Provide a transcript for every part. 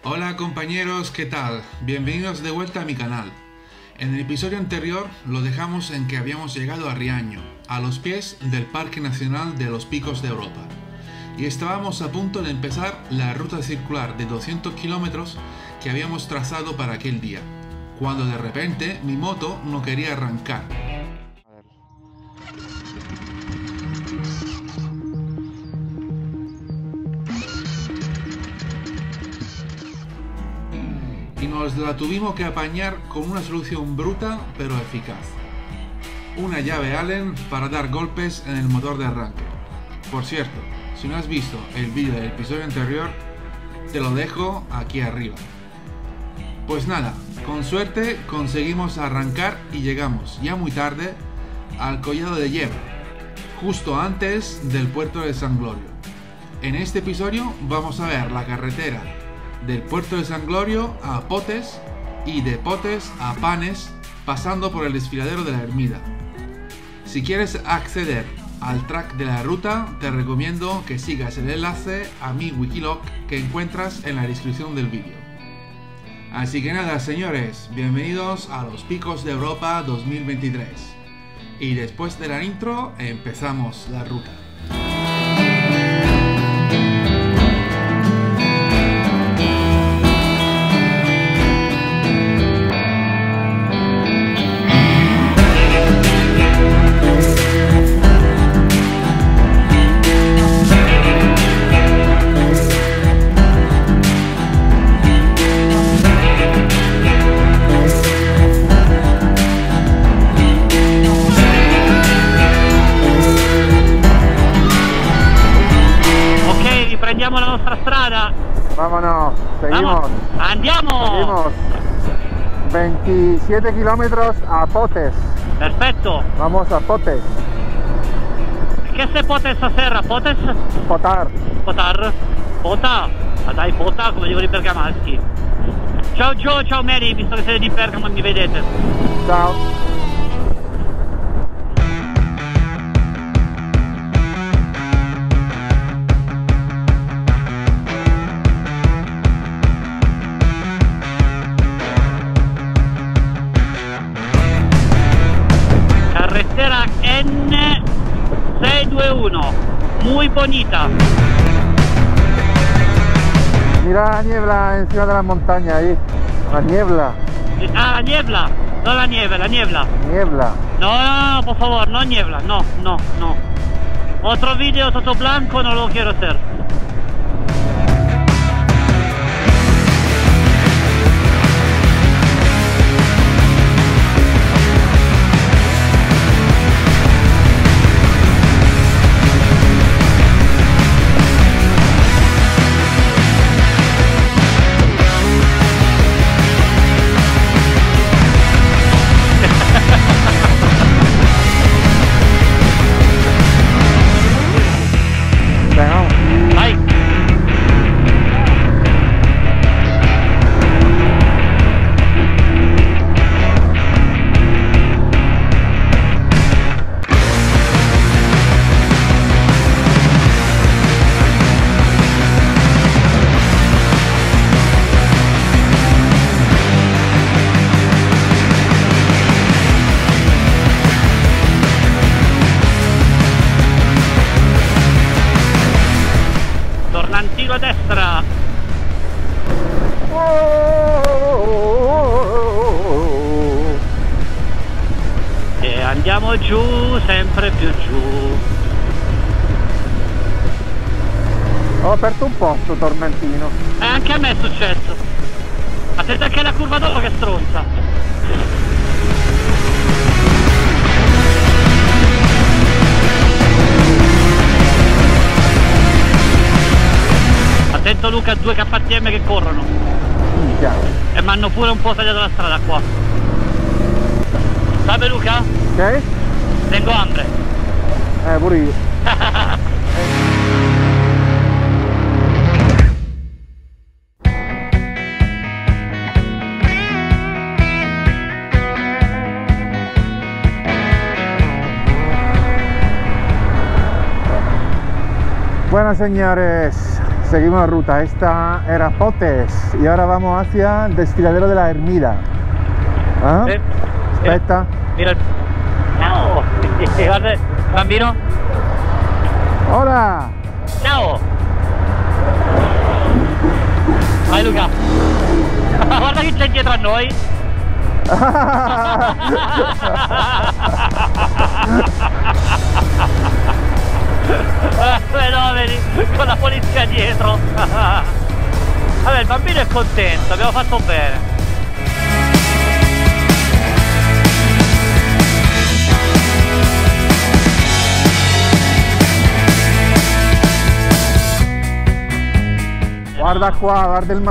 Hola compañeros, ¿qué tal? Bienvenidos de vuelta a mi canal. En el episodio anterior lo dejamos en que habíamos llegado a Riaño, a los pies del Parque Nacional de los Picos de Europa, y estábamos a punto de empezar la ruta circular de 200 kilómetros que habíamos trazado para aquel día, cuando de repente mi moto no quería arrancar. Y nos la tuvimos que apañar con una solución bruta pero eficaz. Una llave Allen para dar golpes en el motor de arranque. Por cierto, si no has visto el vídeo del episodio anterior, te lo dejo aquí arriba. Pues nada, con suerte conseguimos arrancar y llegamos, ya muy tarde, al collado de Yebra, justo antes del puerto de San Glorio. En este episodio vamos a ver la carretera del puerto de San Glorio a Potes y de Potes a Panes, pasando por el desfiladero de la Ermida. Si quieres acceder al track de la ruta, te recomiendo que sigas el enlace a mi Wikiloc que encuentras en la descripción del vídeo. Así que nada, señores, bienvenidos a los Picos de Europa 2023. Y después de la intro, empezamos la ruta. Prendiamo la nostra strada. Vámonos, seguimos. Vamos, andiamo. Seguimos. 27 kilómetros a Potes. Perfetto. Vamos a Potes. Che se Potes stasera? Potes? Potar. Potar? Pota? Ma dai, Pota, come dicono i bergamaschi. Ciao Gio, ciao Mary, visto che siete di Bergamo e mi vedete. Ciao. Carretera N621, muy bonita. Mira la niebla encima de la montaña ahí. La niebla. Ah, la niebla, no la nieve, la niebla. Niebla. No, por favor, no niebla, no. Otro video todo blanco no lo quiero hacer. Vai! Tornantino a destra. E andiamo giù, sempre più giù. Ho aperto un po' sto tormentino. Anche a me è successo. Attenta anche la curva dopo che stronza. Attento Luca, due KTM che corrono. Minchia. E mi hanno pure un po' tagliato la strada qua. Salve Luca? Ok? Tengo hambre. Pure io. Bueno, señores, seguimos la ruta. Esta era Potes y ahora vamos hacia el desfiladero de la Ermida. ¿Ah? Aspetta. Mira il... Ciao! Guarda, bambino. Hola. Ciao! Vai Luca! Guarda chi c'è dietro a noi! Fenomeni con la polizia dietro. Vabbè, il bambino è contento, abbiamo fatto bene. Guarda qua, guarda il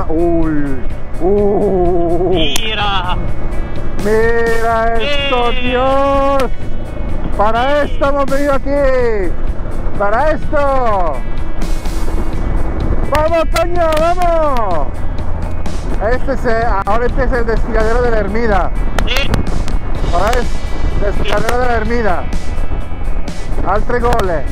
Mira. Mira esto, Dios. Para esto hemos venido aquí. Para esto. Vamos, Toño, vamos. Ahora empieza el desfiladero de la Ermida. Sí. Ahora es desfiladero de la Ermida. Altre gole.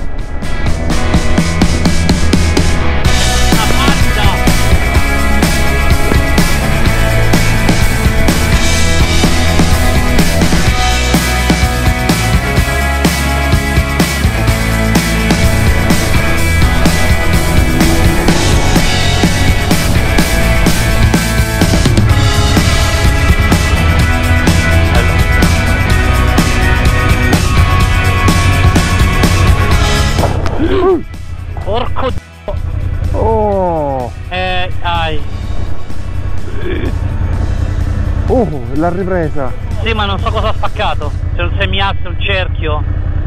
Porco Oh! Ai. La ripresa. Sì, ma non so cosa ha spaccato. Se un semiasse, un cerchio.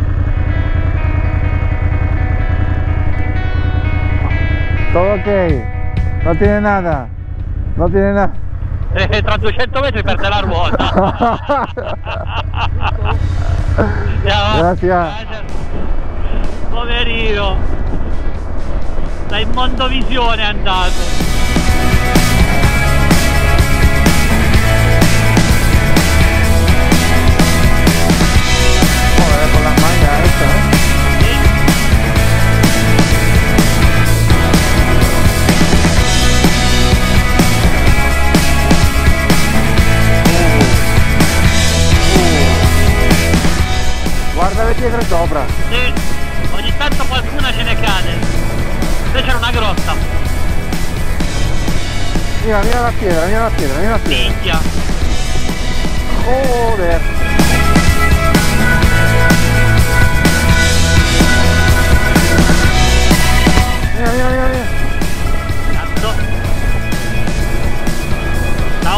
Todo ok. No tiene nada. No tiene nada. Tra 200 metri perde la ruota. Grazie. Poverino. Dai Mondovisione è andato. Con la maglia esta, Guarda le pietre sopra. Sì, ogni tanto qualcuna ce ne cade. C'era una grotta. Mira la piedra, mira la piedra, mira la piedra. Minchia. Joder. Mira. Cazzo. Ciao.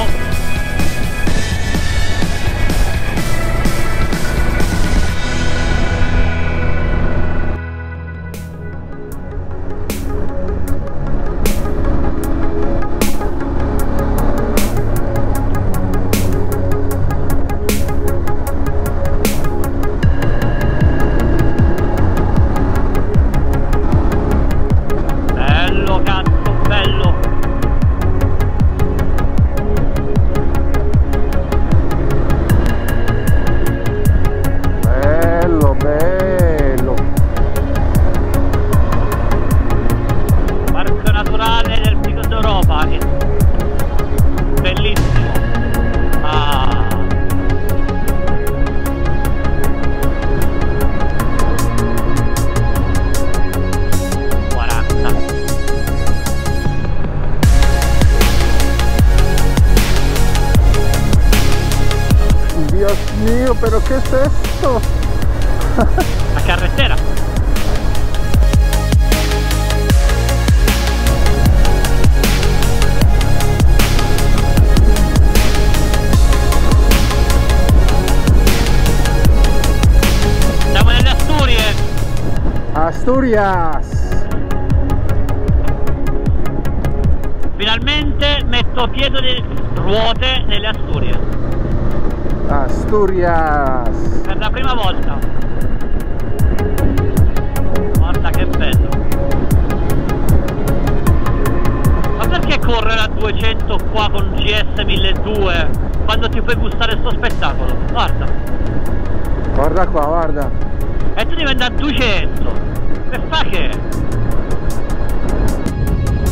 ¿Pero qué es esto? La carretera. Siamo nelle Asturie. Asturias. Finalmente metto piede di ruote nelle Asturie. Asturias. Per la prima volta. Guarda che bello. Ma perché correre a 200 qua con GS 1200 quando ti puoi gustare sto spettacolo? Guarda. Guarda qua, guarda. E tu devi andare a 200. Che fa che?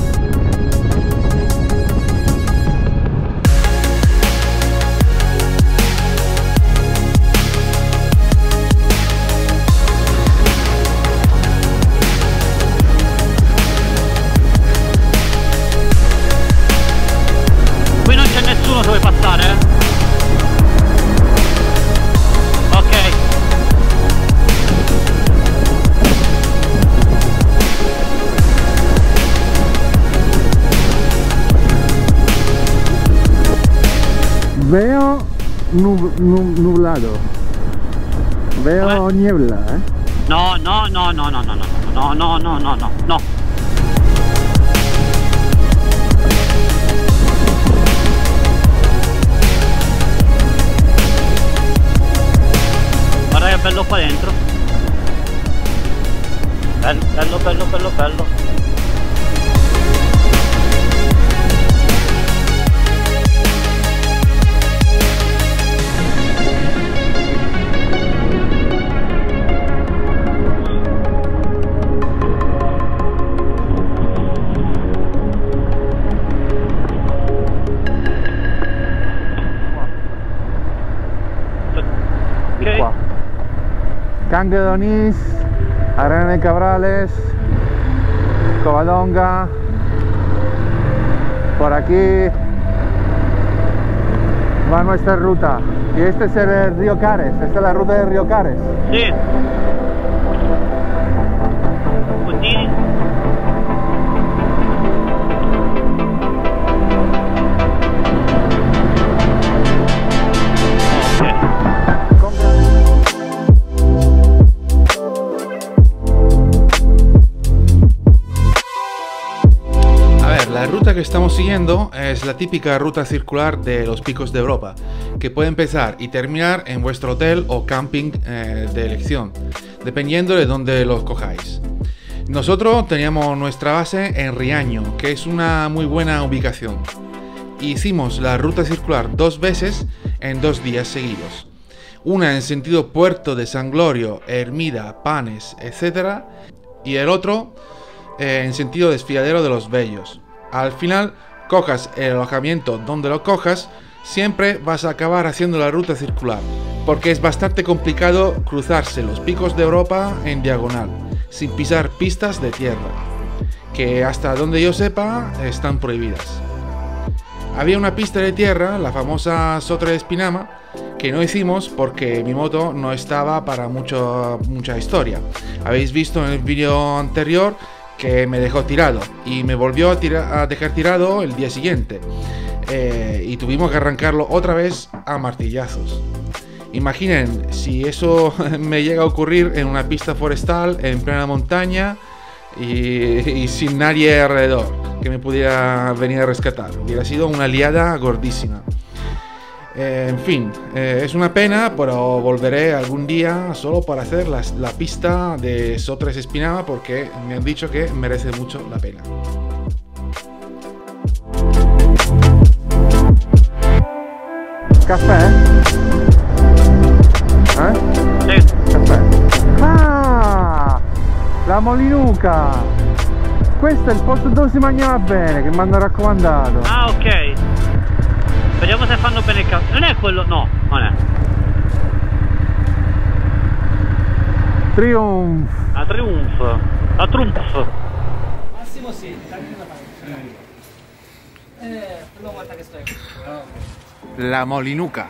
Veo nublado. Veo niebla, ¿eh? No. Guarda che bello qua dentro. Bello. Qua. Cangue d'Onís, Arena de Cabrales, Covadonga. Por aquí va nuestra ruta. Y este es el río Cares, esta es la ruta del río Cares. Sì. Continui. La ruta que estamos siguiendo es la típica ruta circular de los picos de Europa, que puede empezar y terminar en vuestro hotel o camping de elección, dependiendo de dónde los cojáis. Nosotros teníamos nuestra base en Riaño, que es una muy buena ubicación. Hicimos la ruta circular 2 veces en 2 días seguidos. Una en sentido Puerto de San Glorio, Hermida, Panes, etc. Y el otro en sentido Desfiladero de los Bellos. Al final, cojas el alojamiento donde lo cojas, siempre vas a acabar haciendo la ruta circular, porque es bastante complicado cruzarse los picos de Europa en diagonal, sin pisar pistas de tierra, que hasta donde yo sepa están prohibidas. Había una pista de tierra, la famosa Sotre de Espinama, que no hicimos porque mi moto no estaba para mucha historia. Habéis visto en el vídeo anterior que me dejó tirado y me volvió a dejar tirado el día siguiente, y tuvimos que arrancarlo otra vez a martillazos. Imaginen si eso me llega a ocurrir en una pista forestal en plena montaña y sin nadie alrededor que me pudiera venir a rescatar. Hubiera sido una liada gordísima. En fin, es una pena, pero volveré algún día solo para hacer la pista de Sotres Espinama, porque me han dicho que merece mucho la pena. Caffè? Sì. Caffè. Ah! La Molinuca! Questo è il posto dove si mangiava bene, che mi hanno raccomandato. Ah, ok. Vediamo se fanno bene il caffè. Non è quello? No, non è. Triumph. La Triumph. La Trump. Massimo sì, tagli la parte. Lo guarda che sto io. La Molinuca.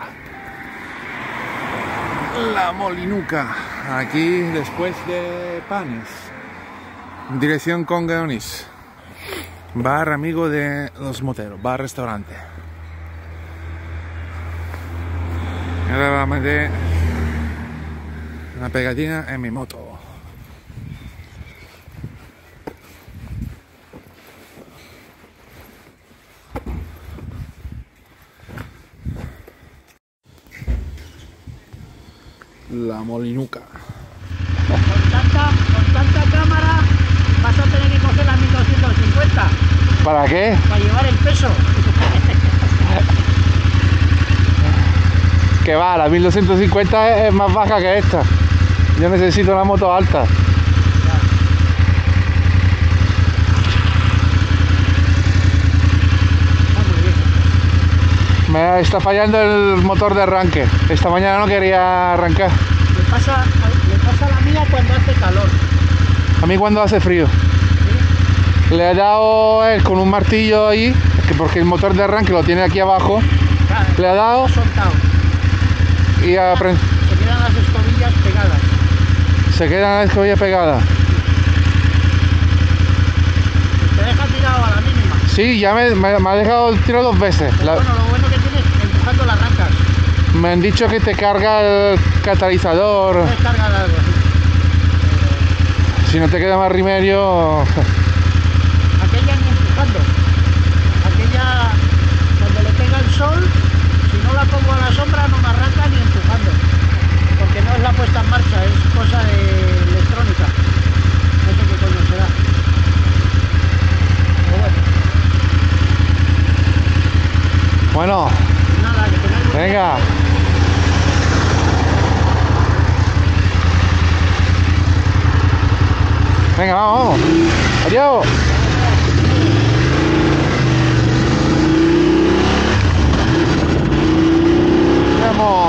La Molinuca. Aquí después de Panes. Dirección Cangue d'Onís. Bar amigo de los moteros. Bar restaurante. Ahora vamos a meter una pegatina en mi moto. La Molinuca. Con tanta cámara vas a tener que coger la 1250 ¿Para qué? para llevar el peso. Que va, la 1250 es más baja que esta. Yo necesito una moto alta. Está muy bien. Me está fallando el motor de arranque. Esta mañana no quería arrancar. Le pasa a la mía cuando hace calor. A mí cuando hace frío. ¿Sí? Le he dado él con un martillo ahí, porque el motor de arranque lo tiene aquí abajo. Claro, Le he dado lo he soltado. y Se quedan las escobillas pegadas. se queda la escobilla pegada. Te deja tirado a la mínima. Sí, ya me ha dejado el tiro 2 veces. Pero bueno, lo bueno que tienes, empujando la arrancas. Me han dicho que te carga el catalizador. Es carga de algo. Si no te queda más remedio. Aquella ni empujando. Aquella, cuando le pega el sol, si no la pongo a la sombra no me arranca ni empujando. Porque no es la puesta en marcha, es cosa de electrónica. No sé qué coño será. Pero bueno. Bueno, Nada, que tengáis buen venga. Venga, vamos, vamos. Adiós. Vamos.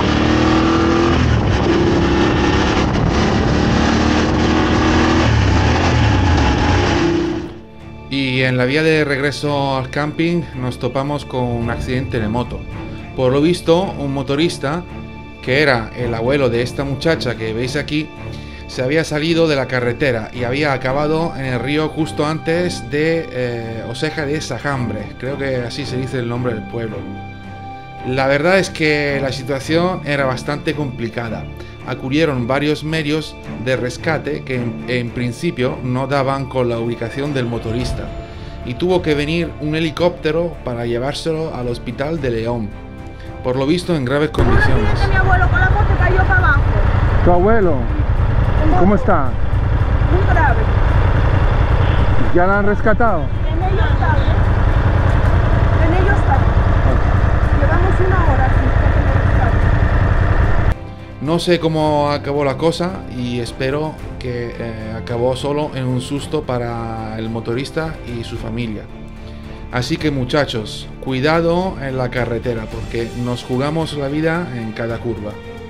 Y en la vía de regreso al camping nos topamos con un accidente de moto. Por lo visto, un motorista, que era el abuelo de esta muchacha que veis aquí, se había salido de la carretera y había acabado en el río justo antes de Oseja de Sajambre, creo que así se dice el nombre del pueblo. La verdad es que la situación era bastante complicada. Acudieron varios medios de rescate que en principio no daban con la ubicación del motorista y tuvo que venir un helicóptero para llevárselo al hospital de León, por lo visto en graves condiciones. Mi abuelo con la moto cayó para abajo. ¿Tu abuelo? ¿Cómo está? Muy grave. ¿Ya la han rescatado? En ello está. En ello está. Llevamos una hora aquí hasta que me rescate. No sé cómo acabó la cosa y espero que acabó solo en un susto para el motorista y su familia. Así que muchachos, cuidado en la carretera porque nos jugamos la vida en cada curva.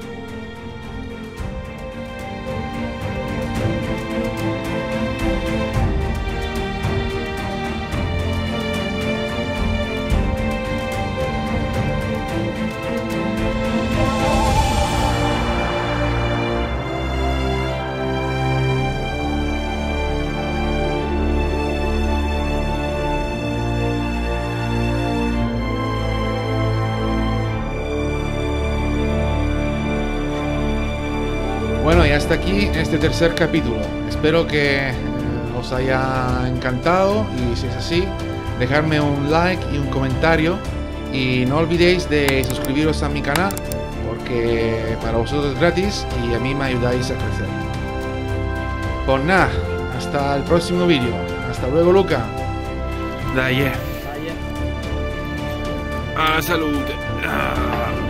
Bueno, y hasta aquí este tercer capítulo. Espero que os haya encantado y si es así, dejadme un like y un comentario y no olvidéis de suscribiros a mi canal porque para vosotros es gratis y a mí me ayudáis a crecer. Pues nada, hasta el próximo vídeo. Hasta luego, Luca. Dai. A la salute.